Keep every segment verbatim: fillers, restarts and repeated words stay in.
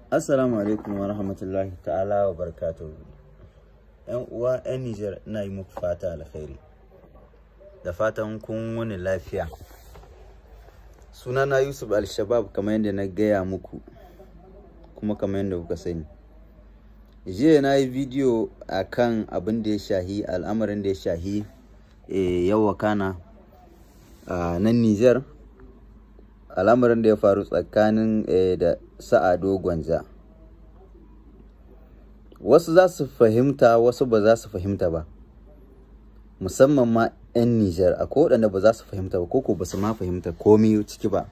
Assalamu alaikum wa rahmatullahi ta'ala wa barakatuhu. ‘Yan uwa ‘yan Niger, ina yi muku fata alkhairi da fatan kun wani lafiya. Sunana Yusuf alshaba kamar yadda na gaya muku kuma kamar yadda kuka sani. Jiya na yi bidiyo akan abin da ya shahi al'amarin da ya shahi e, yawa kana a nan Niger, al'amarin da ya faru tsakanin e, da sa'ado gonja. Wasu za su fahimta, wasu ba za su fahimta ba, musamman ma 'yan Niger. Akwai waɗanda ba za su fahimta ba, koko ba su ma fahimta komai ciki ba.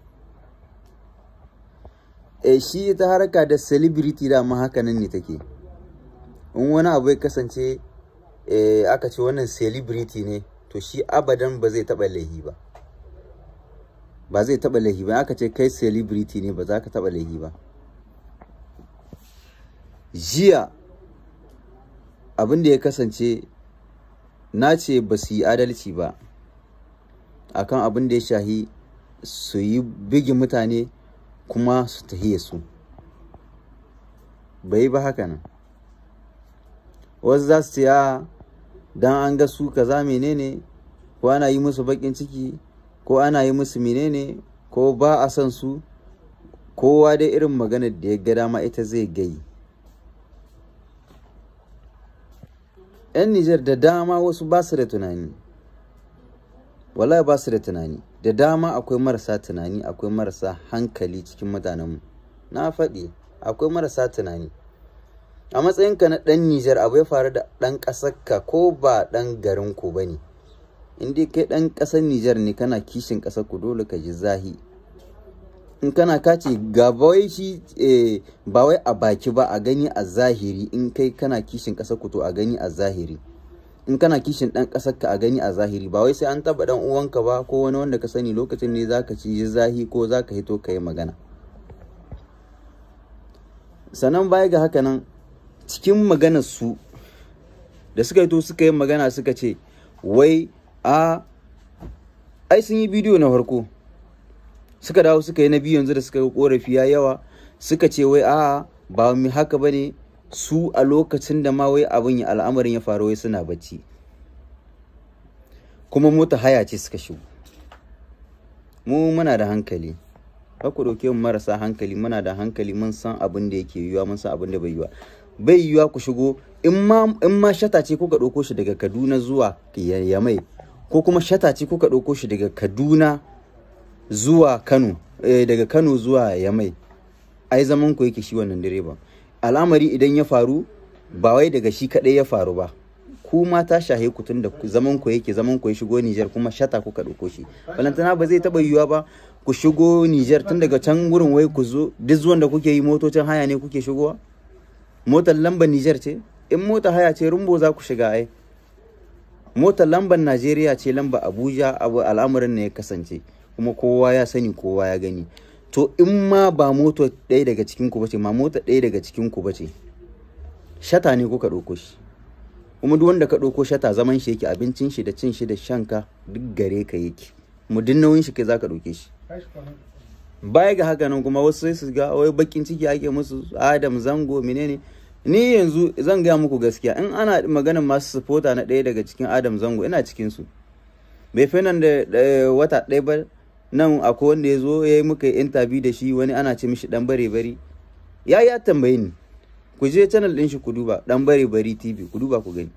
E shi ta harka da celebrity da ma haka nan ne take. In wani abu ya kasance e, aka ce wannan celebrity ne, to shi abadan ba zai taɓa laihi ba. Ba zai taɓa laihi ba. Aka ce kai celebrity ne, ba za ka taɓa laihi ba. Jiya abin da ya kasance, na ce ba su yi adalci ba akan abin da ya shahi su yi bigi mutane kuma su tahiye su. Bai ba haka nan. Wasu za su ce a dan an ga su kaza menene, ko ana yi musu bakin ciki, ko ana yi musu menene, ko ba a san su. Kowa dai irin maganar da ya ga dama ita zai gai. 'Yan Niger da dama wasu ba su da tunani, wallahi ba su da tunani. Da dama akwai marasa tunani, akwai marasa hankali cikin mutanenmu. Na faɗi akwai marasa tunani. A matsayinka na ɗan Niger, abu ya faru da ɗan ƙasarka ko ba ɗan garinku ba ne. In dai kai ɗan ƙasar Niger ne, kana kishin ƙasarku, dole ka ji zahi. In kana kace ga wai shi eh, ba wai a baki ba, a gani a zahiri. In kai kana kishin ƙasarku, to a gani a zahiri. In kana kishin ɗan ƙasarka, a gani a zahiri. Ba wai sai an taɓa ɗan uwanka ba ko wani wanda ka sani, lokacin ne za ka ci zahi ko za ka hito ka yi magana. Sannan baya ga haka nan, cikin maganar su da suka hito suka yi magana, suka ce wai a ai sun yi bidiyo na farko, suka dawo suka yi na biyu yanzu da suka yi korafi ya yawa, suka ce wai a ba mu haka bane, su a lokacin da ma wai abin ya al'amarin ya faru wai suna bacci, kuma mota haya ce suka shigo. Mu muna da hankali, ka ku dauke mu marasa hankali. Muna da hankali, mun san abin da yake yiwa, mun san abin da bai yiwa. Bai yiwa ku shigo, in ma in ma shata ce kuka dauko shi daga Kaduna zuwa Yamai, ko kuma shata ce kuka dauko shi daga Kaduna zuwa Kano, eh, daga Kano zuwa Yamai, ai zaman ku yake shi wannan direba. Al'amari idan ya faru, ba wai daga shi kadai ya faru ba, ku ma ta shahe ku, tun da zaman ku yake, zaman ku ya shigo Niger, kuma shata kuka dauko shi. Balantana ba zai taba yiwa ba ku shigo Niger tun daga can gurin wai ku zo. Duk zuwan da kuke yi motocin haya ne kuke shigowa? Motar lambar Niger ce? In mota haya ce, rumbo za ku shiga ai. Motar lambar Najeriya ce, lamba Abuja. Abu al'amarin ne ya kasance, kuma kowa ya sani, kowa ya gani. To in ma ba moto ɗaya daga cikin ku bace, ma mota ɗaya daga cikin ku bace, shata ne kuka ɗauko shi. Kuma duk wanda ka ɗauko shata, zaman shi yake, abincin shi da cin shi da shanka duk gare ka yake, mu din nauyin shi kai zaka ɗauke shi. Baya ga haka nan kuma wasu sai su ga wai bakin ciki ake musu, Adam Zango menene. Ni yanzu zan gaya muku gaskiya, in ana maganar masu supporter na ɗaya daga cikin Adam Zango, ina cikin su. Bai fi nan da wata ɗaya ba, nan akwai wanda ya zo ya yi muka interview da shi, wani ana ce mishi dan bare bari. Ya ya tambaye ni, ku je channel din shi ku duba, dan bare bari T V, ku duba ku gani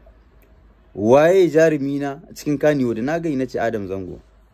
waye jarumi na cikin Kaniwo. Da na gani na ce Adam Zango,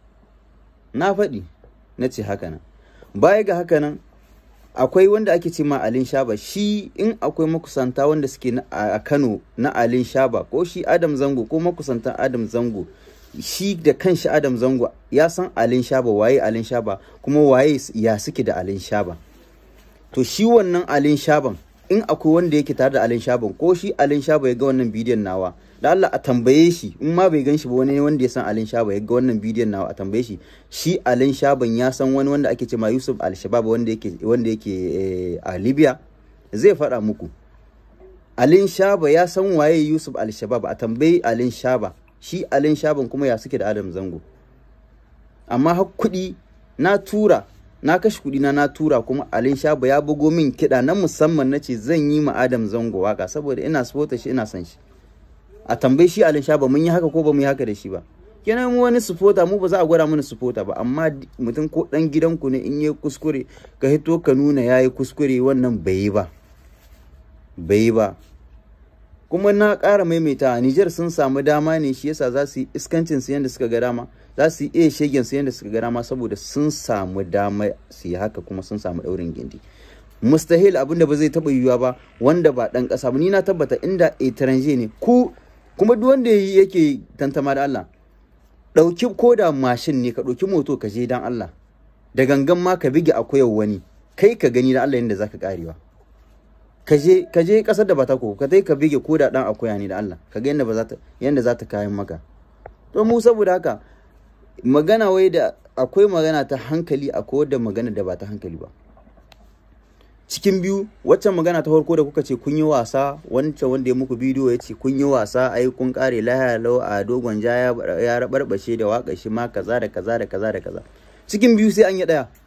na faɗi na ce haka nan. Baya ga haka nan, akwai wanda ake ce ma alshaba. Shi in akwai makusanta wanda suke a Kano na alshaba, ko shi Adam Zango ko makusantan Adam Zango, shi da kanshi Adam Zango ya san alshaba, waye alshaba, kuma waye ya suke da alshaba. To shi wannan alshaban, in akwai wanda yake tare da alshaban, ko shi alshaba ya ga wannan bidiyon nawa, da Allah a tambaye shi. In ma bai gan shi ba, wani wanda ya san alshaba ya ga wannan bidiyon nawa, a tambaye shi. Shi alshaban ya san wani wanda ake ce ma Yusuf alshaba, wanda yake wanda yake eh, a Libya, zai faɗa muku. Alshaba ya san waye Yusuf alshaba, a tambayi alshaba. Shi alshaban kuma ya suke da Adam Zango. Amma har kuɗi na tura na kashe kuɗi na na tura kuma alshaba ya bugo min kiɗa na musamman na ce zan yi ma Adam Zango waka saboda ina supporter shi ina son shi. A tambayi shi alshaba mun yi haka ko ba mu yi haka da shi ba. Kenan mu wani supporter mu ba za a gwada mana supporter ba, amma mutum ko dan gidanku ne in yi kuskure ka hito ka nuna yayi kuskure wannan bai yi ba. Bai yi ba. Kuma na ƙara maimaita a Niger sun samu dama ne shi yasa za su yi iskancin su yanda suka ga dama, za su yi iya shegen su yanda suka ga dama saboda sun samu dama su yi haka kuma sun samu daurin gindi. Mustahil abin da ba zai taba yiwuwa ba wanda ba dan ƙasa ba, ni na tabbata inda etranger ne ku kuma duk wanda yake tantama da Allah dauki ko da mashin ne ka dauki moto ka je dan Allah da gangan ma ka bige akwai wani kai ka gani da Allah yanda zaka karewa. Kaje kaje kasar da ba ta ko ka dai ka bige ko da dan akuya ne da Allah kaga yanda ba za ta yanda za ta kayan maka. To mu saboda haka magana wai da akwai magana ta hankali akwai wadda magana da ba ta hankali ba. Cikin biyu waccan magana ta farko da kuka ce kun yi wasa, wancan wanda ya muku bidiyo ya ce kun yi wasa ai kun kare lahiya lau a dogon ja ya rabarbashe da waka shi ma kaza da kaza da kaza da kaza. Cikin biyu sai an yi daya.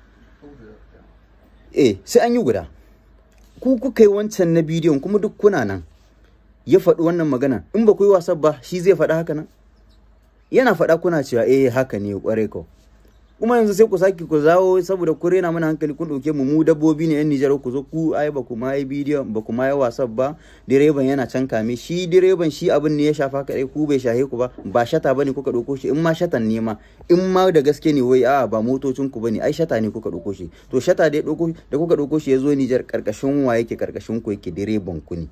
Eh sai an yi guda. Ku kuka yi wancan na bidiyon kuma duk kuna nan ya faɗi wannan magana, in ba ku yi wasan ba shi zai faɗa haka nan yana faɗa kuna cewa eh haka ne kware ko. Kuma yanzu sai ku saki ku zawo saboda ku rena mana hankali kun ɗauke mu mu dabbobi ne yan Nijar ku zo ku ai ba ku ma yi bidiyon ba ku ma yi wasan ba, direban yana can kame shi direban shi abin ne ya shafa kaɗai ku bai shahe ku ba, ba shata bane kuka ɗauko shi, in ma shatan ne ma in ma da gaske ne wai a'a ba motocin ku bane ai shata ne kuka ɗauko shi, to shata da ɗauko da kuka ɗauko shi ya zo Nijar karkashin wa yake karkashin ku yake direban ku ne.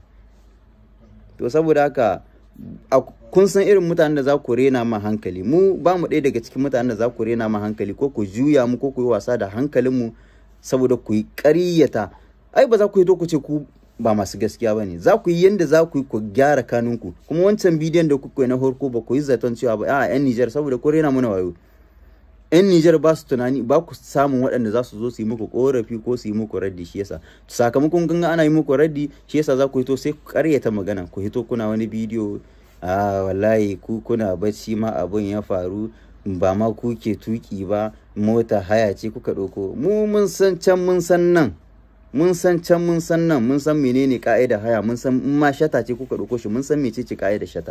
To saboda haka kun san irin mutanen da za ku rena ma hankali, mu ba mu ɗaya daga cikin mutanen da za ku rena ma hankali ko ku juya mu ko ku yi wasa da hankalinmu saboda ku yi ƙaryata. Ai ba za ku yi to ku ce ku ba masu gaskiya ba ne, za ku yi yanda za ku yi ku gyara kanunku. Kuma wancan bidiyon da kuka yi na farko ba ku yi zaton cewa ba a yan Nijar saboda ku rena mana wayo. Yan Nijar ba su tunani ba ku samun waɗanda za su zo su yi muku korafi ko su yi muku raddi, shi yasa sakamakon kun ga ana yi muku raddi shi yasa za ku hito sai ku ƙaryata magana, ku hito kuna wani bidiyo a wallahi ku kuna bacci ma abun ya faru ba ma ku ke tuki ba mota haya ce kuka ɗauko. Mu mun san can mun san nan mun san can mun san nan mun san menene ka'ida haya, mun san in ma shata ce kuka ɗauko shi mun san mece ce ka'ida shata.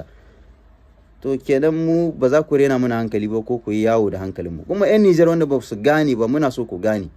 To kenan mu ba za ku rena mana hankali ba ko ku yi yawo da hankalin mu. Kuma yan Nijar wanda ba su gane ba muna so ku gane.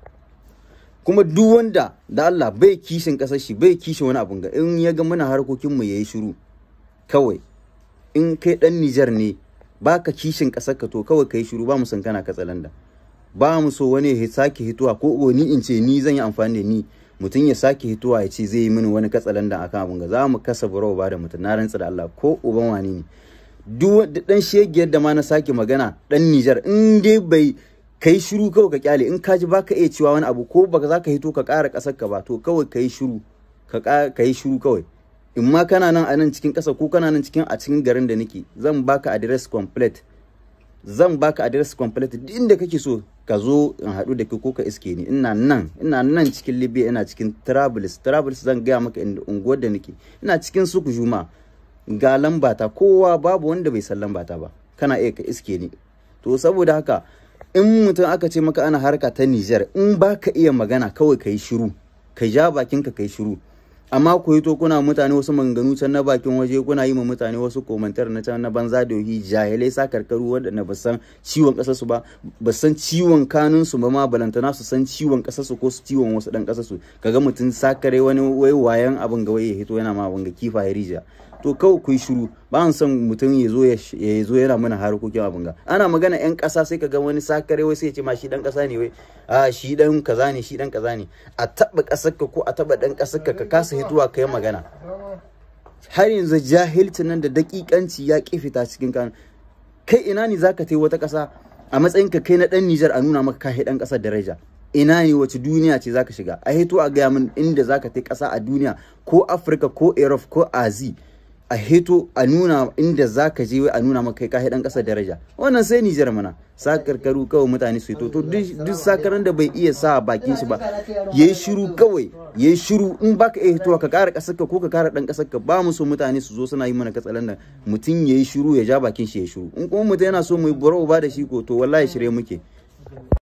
Kuma duk wanda da Allah bai kishin kasar shi bai kishin wani abun ga in ya ga muna harkokin mu yayi shiru kawai. In kai dan Nijar ne baka kishin kasar ka to kawai kai shiru, ba mu san kana katsalanda. Ba mu so wani ya sake hituwa ko ni in ce ni zan yi amfani da ni mutum ya sake hituwa ya ce zai yi mini wani katsalanda akan abun ga za mu kasa burawa ba da mutum na rantsa da Allah ko uban wani ne. Duk dan shegiyar da ma na sake magana dan Nijar in dai bai kai shiru kawai ka kyale, in ka ji baka iya cewa wani abu ko baka za ka hito ka ƙara ƙasar ka ba to kawai kai shiru ka kai shiru kawai. In ma kana nan a nan cikin ƙasa ko kana nan cikin a cikin garin da nake zan baka address complete, zan baka address complete duk inda kake so ka zo in haɗu da kai ko ka iske ni. Ina nan ina nan cikin Libya, ina cikin Travelers Travelers zan gaya maka inda unguwar da nake, ina cikin Suku Juma ga lambata kowa babu wanda bai san lambata ba, kana iya ka iske ni. To saboda haka in mutum aka ce maka ana harka ta Niger in baka iya magana kawai kai shiru ka ja bakinka kai shiru. Amma ku yi to kuna mutane wasu maganganu can na bakin waje kuna yi ma mutane wasu komentar na can na banza da yohi jahilai sa karkaru waɗanda ba san ciwon ƙasar su ba ba san ciwon kanun su ba ma balantana su san ciwon ƙasar su ko su ciwon wasu ɗan ƙasar su. Kaga mutum sakare wani wai wayan abin ga wai ya hito yana ma abin ga kifa ya rija. To kawai ku yi shiru, ba an son mutum ya zo ya zo yana mana harkokin abin ga. Ana magana yan ƙasa sai kaga wani sakare wai sai ya ce ma shi dan ƙasa ne wai a shi dan kaza ne shi dan kaza ne. A taɓa ƙasar ka ko a taɓa dan ƙasar ka ka kasa hituwa kai magana. Har yanzu jahilcin nan da daƙiƙanci ya ƙi fita cikin kan. Kai ina ne zaka tai wata ƙasa a matsayin ka kai na dan Nijar a nuna maka kai dan ƙasar daraja. Ina ne wace duniya ce zaka shiga? A hito a gaya min inda zaka tai ƙasa a duniya ko Afirka ko Europe ko Asia. A hito a nuna inda za ka je a nuna maka kai dan ƙasar daraja. Wannan sai Nijar mana sa karkaru kawai mutane su hito. To duk sakaran da bai iya sa bakin shi ba yayi shiru kawai yayi shiru. In baka iya hitowa ka ƙara ƙasar ka ko ka ƙara dan ƙasar ka ba mu so mutane su zo suna yi mana katsalan nan mutum yayi shiru ya ja bakin shi yayi shiru. In kuma mutum yana so mu yi baro ba da shi ko to wallahi shirye muke.